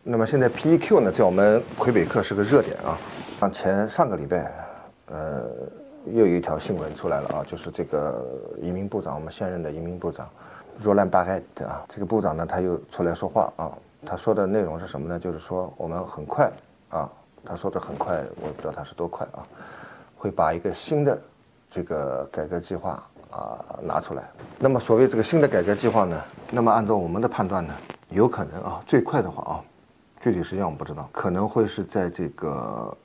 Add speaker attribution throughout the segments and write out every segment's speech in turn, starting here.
Speaker 1: 那么现在 PEQ 呢，在我们魁北克是个热点啊。上个礼拜，又有一条新闻出来了啊，就是这个移民部长，我们现任的移民部长若兰巴盖特啊，这个部长呢，他又出来说话啊。他说的内容是什么呢？就是说我们很快啊，他说的很快，我也不知道他是多快啊，会把一个新的这个改革计划拿出来。那么所谓这个新的改革计划呢，那么按照我们的判断呢，有可能啊，最快的话啊，具体时间我们不知道，可能会是在这个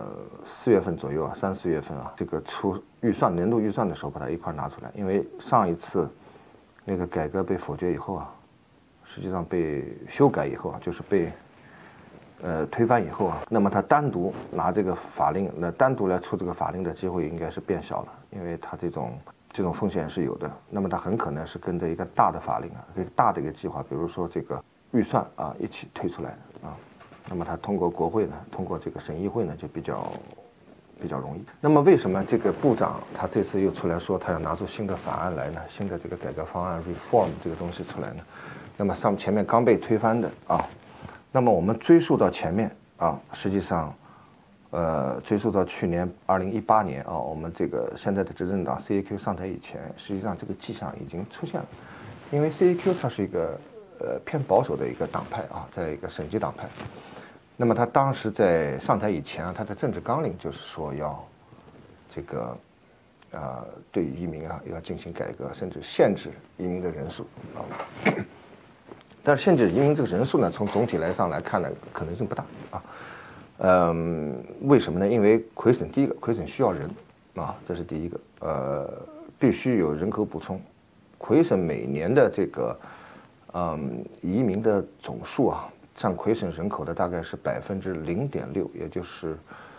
Speaker 1: 4月份左右啊，3、4月份啊，这个出预算年度预算的时候把它一块拿出来。因为上一次那个改革被否决以后啊，实际上被修改以后啊，就是被推翻以后啊，那么他单独拿这个法令，那单独来出这个法令的机会应该是变小了，因为他这种风险是有的。那么他很可能是跟着一个大的法令啊，一个大的一个计划，比如说这个预算啊一起推出来的啊。那么他通过国会呢，通过这个审议会呢就比较容易。那么为什么这个部长他这次又出来说他要拿出新的法案来呢？新的这个改革方案 reform 这个东西出来呢？那么前面刚被推翻的啊。那么我们追溯到前面啊，实际上，追溯到去年2018年啊，我们这个现在的执政党 CAQ 上台以前，实际上这个迹象已经出现了。因为 CAQ 它是一个偏保守的一个党派啊，在一个省级党派。那么他当时在上台以前啊，他的政治纲领就是说要这个对移民啊要进行改革，甚至限制移民的人数啊。但是限制移民这个人数呢，从总体上来看呢，可能性不大啊。为什么呢？因为魁省第一个，魁省需要人啊，这是第一个。必须有人口补充。魁省每年的这个移民的总数啊，占魁省人口的大概是0.6%，也就是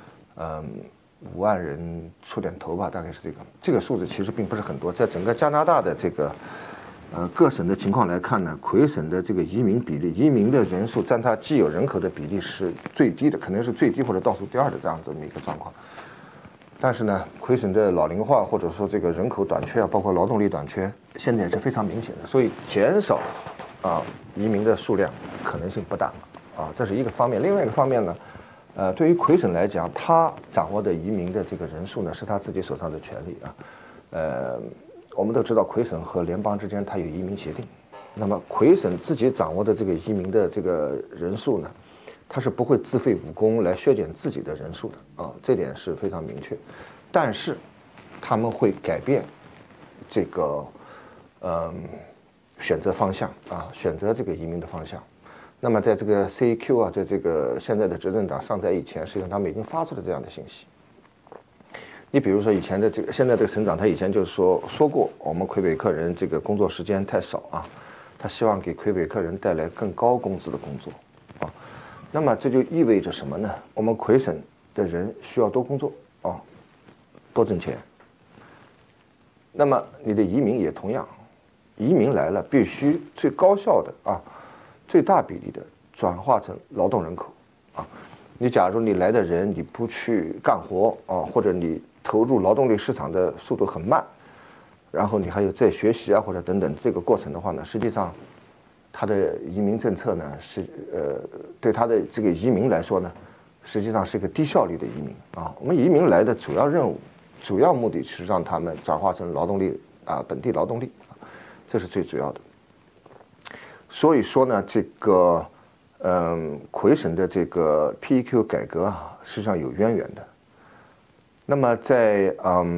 Speaker 1: 5万人出点头吧，大概是这个。这个数字其实并不是很多，在整个加拿大的这个。各省的情况来看呢，魁省的这个移民比例，移民的人数占它既有人口的比例是最低的，可能是最低或者倒数第二的这样子的一个状况。但是呢，魁省的老龄化或者说这个人口短缺啊，包括劳动力短缺，现在也是非常明显的，所以减少移民的数量可能性不大啊，这是一个方面。另外一个方面呢，对于魁省来讲，他掌握的移民的这个人数呢，是他自己手上的权利啊，我们都知道，魁省和联邦之间它有移民协定。那么，魁省自己掌握的这个移民的这个人数呢，它是不会自废武功来削减自己的人数的啊，这点是非常明确。但是，他们会改变这个选择方向啊，选择这个移民的方向。那么，在这个 CAQ 啊，在这个现在的执政党上台以前，实际上他们已经发出了这样的信息。你比如说以前的这个，现在这个省长他以前就是说过，我们魁北克人这个工作时间太少啊，他希望给魁北克人带来更高工资的工作啊。那么这就意味着什么呢？我们魁省的人需要多工作啊，多挣钱。那么你的移民也同样，移民来了必须最高效的啊，最大比例的转化成劳动人口啊。你假如你来的人你不去干活啊，或者你投入劳动力市场的速度很慢，然后你还有在学习啊或者等等这个过程的话呢，实际上，他的移民政策呢是对他的这个移民来说呢，实际上是一个低效率的移民啊。我们移民来的主要任务、主要目的是让他们转化成劳动力啊，本地劳动力，这是最主要的。所以说呢，这个魁省的这个 PEQ 改革啊，实际上有渊源的。那么在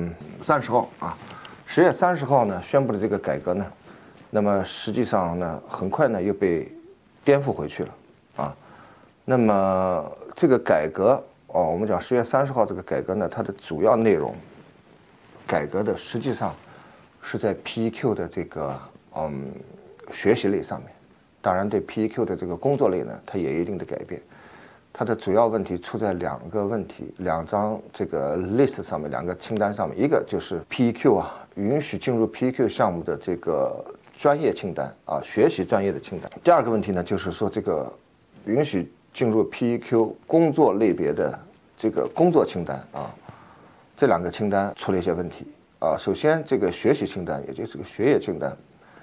Speaker 1: 30号啊，10月30号呢宣布的这个改革呢，那么实际上呢很快呢又被颠覆回去了啊。那么这个改革我们讲10月30号这个改革呢，它的主要内容，改革的实际上是在 PEQ 的这个学习类上面，当然对 PEQ 的这个工作类呢，它也有一定的改变。它的主要问题出在两张这个 list 上面，2个清单上面，一个就是 PEQ 啊，允许进入 PEQ 项目的这个专业清单啊，学习专业的清单。第二个问题呢，就是说这个允许进入 PEQ 工作类别的这个工作清单啊，这2个清单出了一些问题啊。首先，这个学习清单，也就是这个学业清单，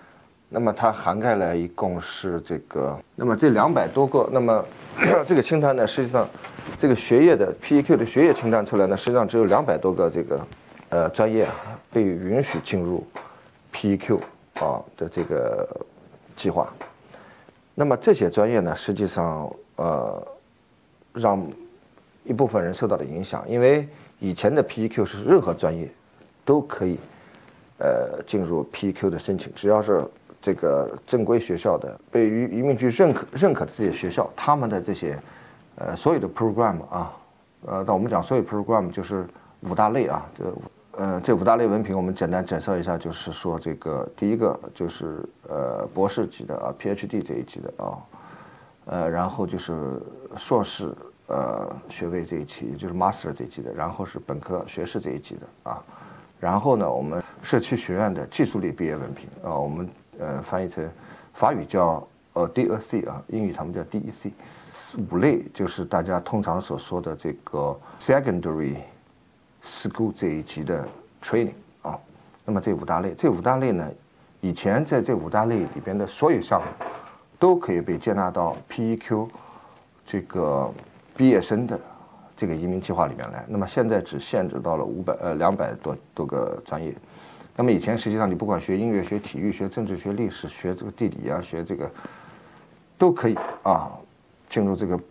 Speaker 1: 那么它涵盖了一共是这个，那么这200多个，那么这个清单呢，实际上这个学业的 PEQ 的学业清单出来呢，实际上只有200多个这个专业被允许进入 PEQ 的这个计划。那么这些专业呢，实际上让一部分人受到了影响，因为以前的 PEQ 是任何专业都可以进入 PEQ 的申请，只要是这个正规学校的被移民局认可的这些学校，他们的这些所有的 program 那我们讲所有 program 就是5大类啊，这5大类文凭我们简单介绍一下，就是说这个第一个就是博士级的PhD 这一级的然后就是硕士学位这一级，也就是 Master 这一级的，然后是本科学士这一级的然后呢，我们社区学院的技术类毕业文凭我们翻译成法语叫DEC英语他们叫 DEC。5类就是大家通常所说的这个 secondary school 这一级的 training 那么这5大类呢，以前在这5大类里边的所有项目都可以被接纳到 PEQ 这个毕业生的这个移民计划里面来。那么现在只限制到了200多个专业。那么以前实际上你不管学音乐、学体育、学政治、学历史、学这个地理学这个都可以进入这个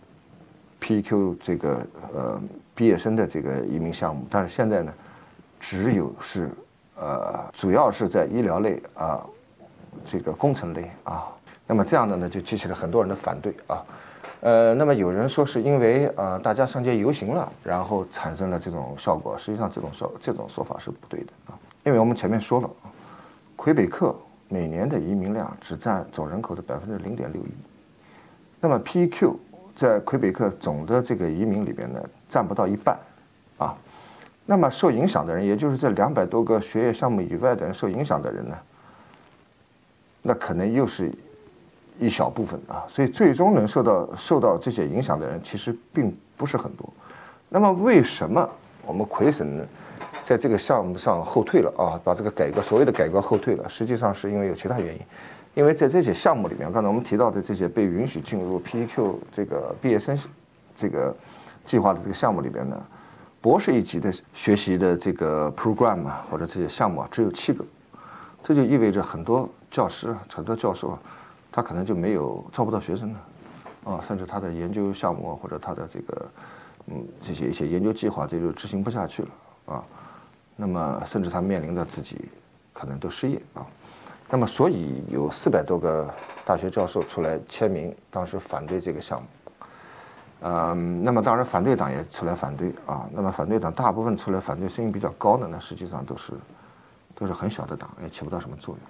Speaker 1: PEQ 这个毕业生的这个移民项目。但是现在呢，只有是主要是在医疗类这个工程类那么这样的呢就激起了很多人的反对那么有人说是因为大家上街游行了，然后产生了这种效果。实际上这种说法是不对的因为我们前面说了魁北克每年的移民量只占总人口的0.61%，那么 PEQ 在魁北克总的这个移民里边呢占不到一半那么受影响的人，也就是这200多个学业项目以外的人受影响的人呢，那可能又是一小部分所以最终能受到这些影响的人其实并不是很多。那么为什么我们魁省呢在这个项目上后退了把这个所谓的改革后退了？实际上是因为有其他原因。因为在这些项目里面，刚才我们提到的这些被允许进入 PEQ 这个毕业生这个计划的这个项目里边呢，博士一级的学习的这个 program 或者这些项目只有7个，这就意味着很多教师、很多教授他可能就没有招不到学生了甚至他的研究项目或者他的这个一些研究计划这就执行不下去了那么甚至他面临着自己可能都失业那么所以有400多个大学教授出来签名，当时反对这个项目那么当然反对党也出来反对那么反对党大部分出来反对声音比较高的呢，实际上都是很小的党，也起不到什么作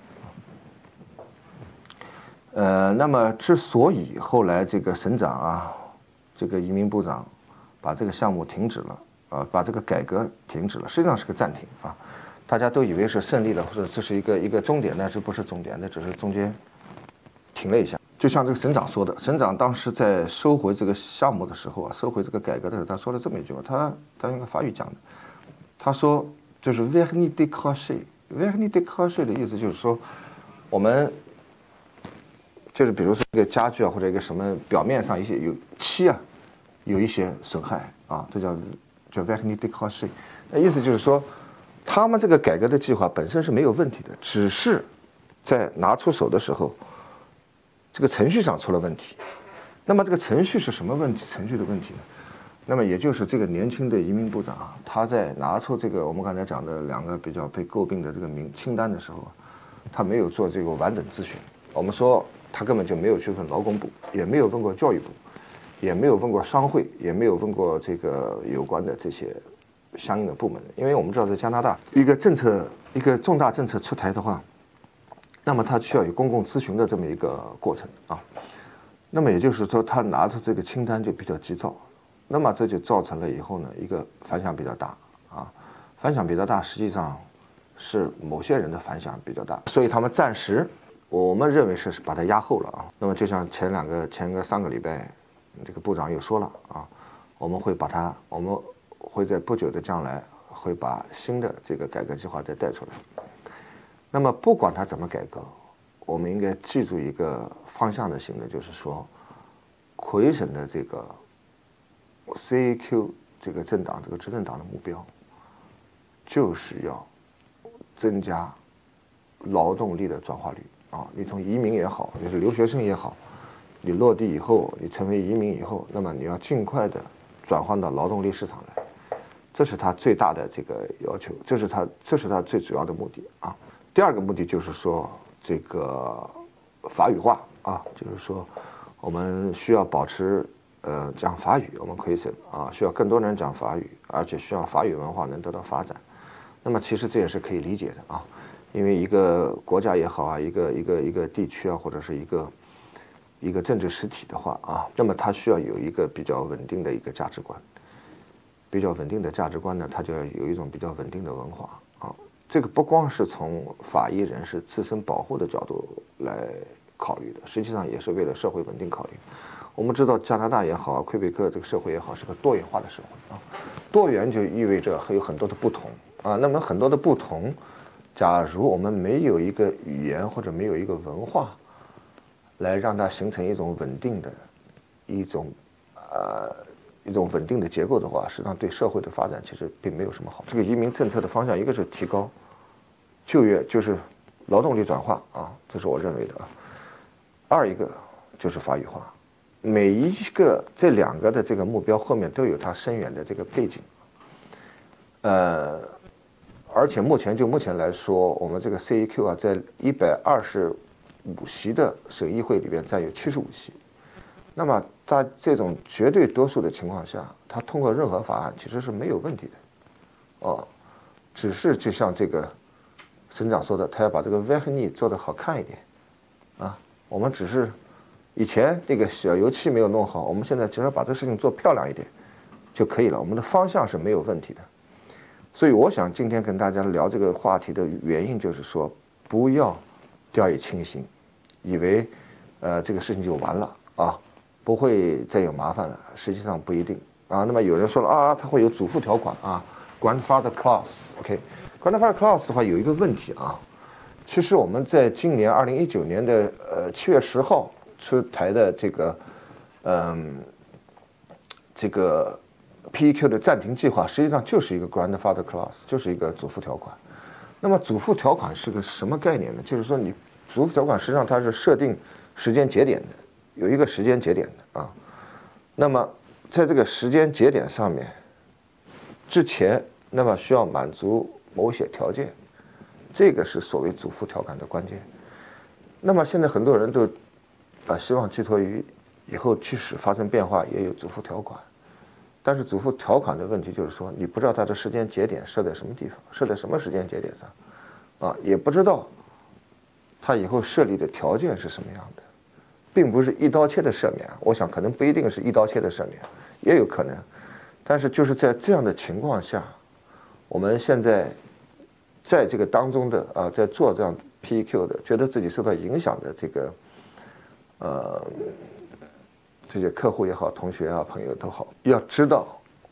Speaker 1: 用那么之所以后来这个省长这个移民部长把这个项目停止了把这个改革停止了，实际上是个暂停大家都以为是胜利了，或者这是一个终点，但是不是终点，那只是中间停了一下。就像这个省长说的，省长当时在收回这个项目的时候收回这个改革的时候，他说了这么一句话，他用个法语讲的，他说就是 vernis décroché，vernis décroché 的意思就是说，我们就是比如说一个家具或者一个什么表面上一些有漆有一些损害这叫 vernis décroché， 那意思就是说。他们这个改革的计划本身是没有问题的，只是在拿出手的时候，这个程序上出了问题。那么这个程序是什么问题？程序的问题呢？那么也就是这个年轻的移民部长他在拿出这个我们刚才讲的2个比较被诟病的这个清单的时候他没有做这个完整咨询。我们说他根本就没有去问劳工部，也没有问过教育部，也没有问过商会，也没有问过这个有关的这些。相应的部门，因为我们知道在加拿大一个重大政策出台的话，那么它需要有公共咨询的这么一个过程那么也就是说他拿出这个清单就比较急躁，那么这就造成了以后呢一个反响比较大反响比较大，实际上是某些人的反响比较大，所以他们暂时我们认为是把它压后了那么就像前个3个礼拜，这个部长又说了我们会在不久的将来会把新的这个改革计划再带出来。那么不管他怎么改革， 我们应该记住一个方向的性的，就是说，魁省的这个 CAQ 这个政党这个执政党的目标，就是要增加劳动力的转化率啊。你从移民也好，就是留学生也好，你落地以后，你成为移民以后，那么你要尽快的转换到劳动力市场来，这是他最大的这个要求，这是他最主要的目的啊。第二个目的就是说这个法语化啊，就是说我们需要保持讲法语，我们魁省啊需要更多人讲法语，而且需要法语文化能得到发展。那么其实这也是可以理解的啊，因为一个国家也好啊，一个地区啊，或者是一个政治实体的话啊，那么它需要有一个比较稳定的一个价值观，比较稳定的价值观呢，它就要有一种比较稳定的文化啊。这个不光是从法医人士自身保护的角度来考虑的，实际上也是为了社会稳定考虑。我们知道加拿大也好，魁北克这个社会也好，是个多元化的社会啊。多元就意味着还有很多的不同啊。那么很多的不同，假如我们没有一个语言或者没有一个文化，来让它形成一种稳定的、一种稳定的结构的话，实际上对社会的发展其实并没有什么好。这个移民政策的方向，一个是提高就业，就是劳动力转化啊，这是我认为的啊。二一个就是法语化。每一个这两个的这个目标后面都有它深远的这个背景，而且目前来说，我们这个 CAQ 啊，在125席的省议会里边占有75席，那么在这种绝对多数的情况下，它通过任何法案其实是没有问题的，哦，只是就像这个省长说的，他要把这个 vernis 做得好看一点，啊，我们只是。以前那个小油漆没有弄好，我们现在只要把这个事情做漂亮一点就可以了。我们的方向是没有问题的，所以我想今天跟大家聊这个话题的原因就是说，不要掉以轻心，以为这个事情就完了啊，不会再有麻烦了。实际上不一定啊。那么有人说了啊，它会有祖父条款啊 ，grandfather clause。OK，grandfather clause 的话有一个问题啊，其实我们在今年2019年的7月10号。出台的这个 PEQ 的暂停计划，实际上就是一个 grandfather clause， 就是一个祖父条款。那么祖父条款是个什么概念呢？就是说你祖父条款实际上它是设定时间节点的，有一个时间节点的啊。那么在这个时间节点上面之前，那么需要满足某些条件，这个是所谓祖父条款的关键。那么现在很多人都希望寄托于以后即使发生变化也有祖父条款，但是祖父条款的问题就是说，你不知道它的时间节点设在什么地方，设在什么时间节点上，啊，也不知道它以后设立的条件是什么样的，并不是一刀切的赦免。我想可能不一定是一刀切的赦免，也有可能，但是就是在这样的情况下，我们现在在这个当中的在做这样 PEQ 的，觉得自己受到影响的这些客户也好，同学啊、朋友都好，要知道，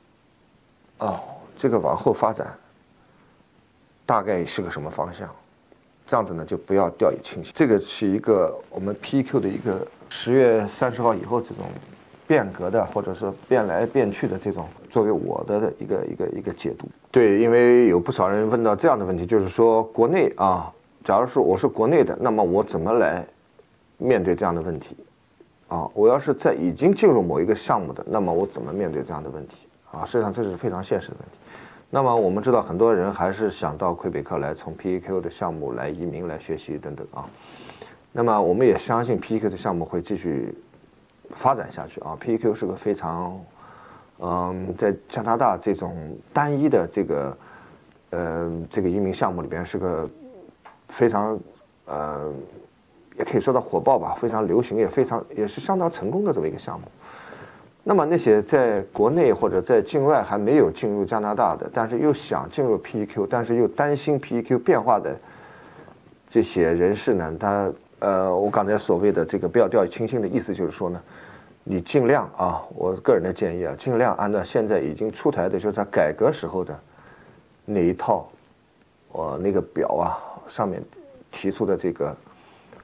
Speaker 1: 这个往后发展大概是个什么方向，这样子呢就不要掉以轻心。这个是一个我们 PEQ 的一个10月30号以后这种变革的，或者说变来变去的这种，作为我的一个解读。对，因为有不少人问到这样的问题，就是说国内啊，假如说我是国内的，那么我怎么来面对这样的问题我要是在已经进入某一个项目的，那么我怎么面对这样的问题实际上这是非常现实的问题。那么我们知道很多人还是想到魁北克来，从 PEQ 的项目来移民来学习等等那么我们也相信 PEQ 的项目会继续发展下去PEQ 是个非常在加拿大这种单一的这个移民项目里边是个非常也可以说到火爆吧，非常流行，也是相当成功的这么一个项目。那么那些在国内或者在境外还没有进入加拿大的，但是又想进入 PEQ， 但是又担心 PEQ 变化的这些人士呢，我刚才所谓的这个不要掉以轻心的意思就是说呢，你尽量我个人的建议尽量按照现在已经出台的，就是在改革时候的那一套那个表上面提出的这个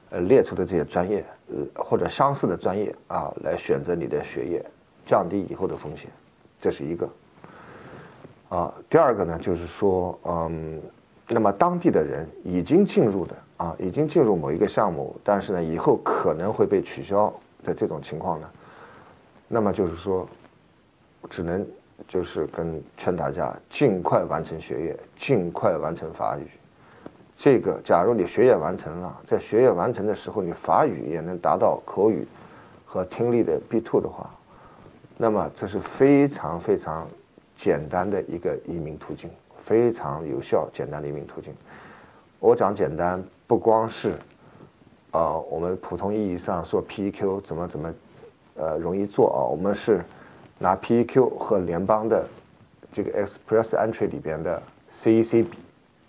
Speaker 1: 列出的这些专业，或者相似的专业啊，来选择你的学业，降低以后的风险，这是一个。第二个呢，就是说，那么当地的人已经进入某一个项目，但是呢，以后可能会被取消的这种情况呢，那么就是说，只能就是劝大家尽快完成学业，尽快完成法语。这个，假如你学业完成了，在学业完成的时候，你法语也能达到口语和听力的 B2 的话，那么这是非常非常简单的一个移民途径，非常有效简单的移民途径。我讲简单，不光是我们普通意义上说 PEQ 怎么容易做啊，我们是拿 PEQ 和联邦的这个 Express Entry 里边的 CEC 比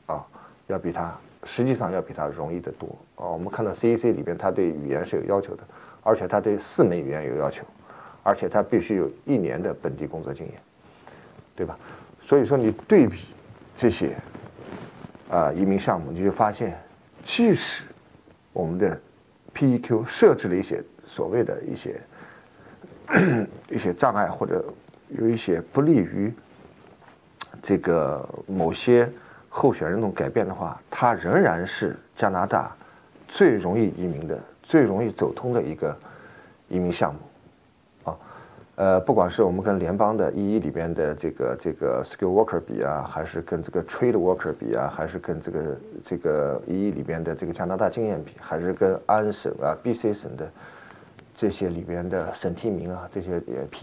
Speaker 1: 实际上要比它容易得多我们看到 CEC 里边它对语言是有要求的，而且它对4门语言有要求，而且它必须有1年的本地工作经验，对吧？所以说你对比这些移民项目，你就发现，即使我们的 PEQ 设置了一些所谓的一些障碍，或者有一些不利于这个某些候选人那种改变的话，它仍然是加拿大最容易移民的、最容易走通的一个移民项目不管是我们跟联邦的EE里边的这个 skill worker 比还是跟这个 trade worker 比还是跟这个EE里边的这个加拿大经验比，还是跟安省BC 省的这些里边的省提名这些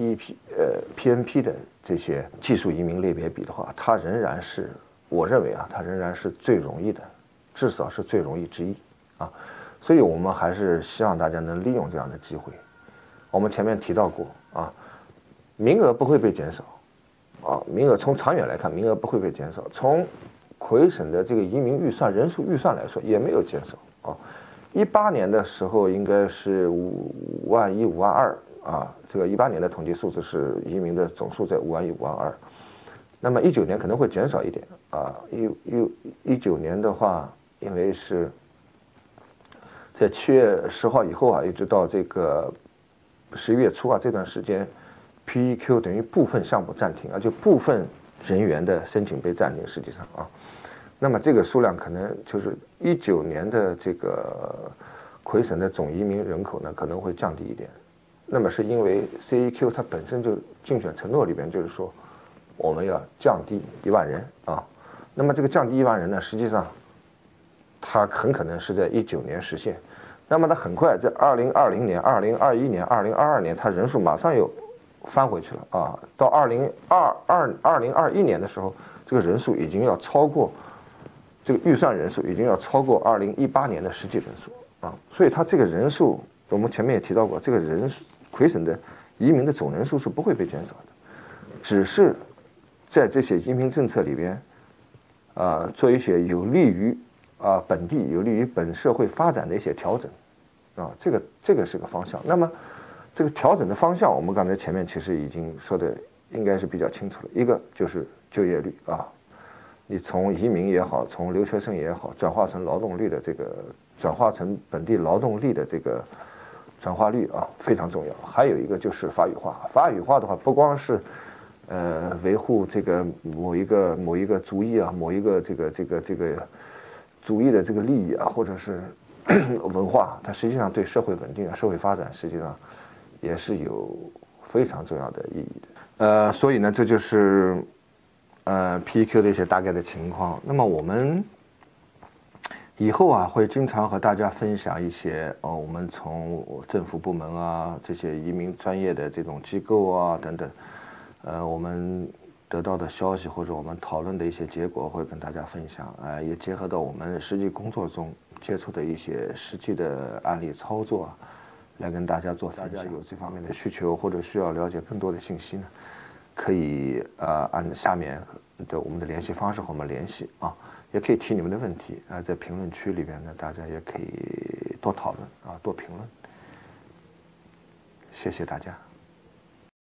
Speaker 1: PNP 的这些技术移民类别比的话，它仍然是。我认为它仍然是最容易的，至少是最容易之一所以我们还是希望大家能利用这样的机会。我们前面提到过名额不会被减少名额从长远来看，名额不会被减少。从魁省的这个移民人数预算来说，也没有减少18年的时候应该是5万1、5万2这个18年的统计数字是移民的总数在5万1、5万2。那么19年可能会减少一点19年的话，因为是在7月10号以后一直到这个11月初这段时间 ，PEQ 等于部分项目暂停就部分人员的申请被暂停。实际上那么这个数量可能就是19年的这个魁省的总移民人口呢可能会降低一点。那么是因为 CEQ 它本身就竞选承诺里边就是说。我们要降低1万人那么这个降低1万人呢，实际上它很可能是在19年实现，那么它很快在2020年、2021年、2022年，它人数马上又翻回去了到2021年的时候，这个人数已经要超过这个预算人数已经要超过2018年的实际人数所以它这个人数，我们前面也提到过，这个人数魁省的移民的总人数是不会被减少的，只是。在这些移民政策里边，做一些有利于本地、有利于本社会发展的一些调整，这个是个方向。那么，这个调整的方向，我们刚才前面其实已经说的应该是比较清楚了。一个就是就业率你从移民也好，从留学生也好，转化成劳动力的这个转化成本地劳动力的这个转化率非常重要。还有一个就是法语化，法语化的话不光是。维护这个某一个族裔某一个这个族裔的这个利益或者是文化，它实际上对社会稳定社会发展实际上也是有非常重要的意义的。所以呢，这就是PEQ 的一些大概的情况。那么我们以后会经常和大家分享一些我们从政府部门这些移民专业的这种机构等等。我们得到的消息或者我们讨论的一些结果会跟大家分享，也结合到我们实际工作中接触的一些实际的案例操作，来跟大家做分享。大家有这方面的需求或者需要了解更多的信息呢，可以按下面的我们的联系方式和我们联系也可以提你们的问题在评论区里边呢，大家也可以多讨论多评论。谢谢大家。